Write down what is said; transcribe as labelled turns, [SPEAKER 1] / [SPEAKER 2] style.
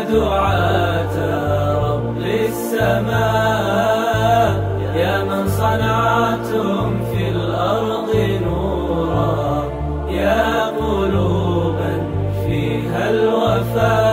[SPEAKER 1] دعاة رب السماء، يا من صنعتم في الأرض نورا، يا قلوبا فيها الوفاء.